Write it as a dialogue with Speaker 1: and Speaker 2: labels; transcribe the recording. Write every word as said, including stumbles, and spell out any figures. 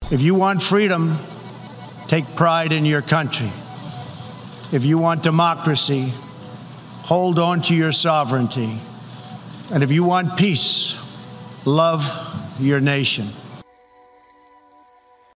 Speaker 1: If you want freedom, take pride in your country. If you want democracy, hold on to your sovereignty. And if you want peace, love your nation.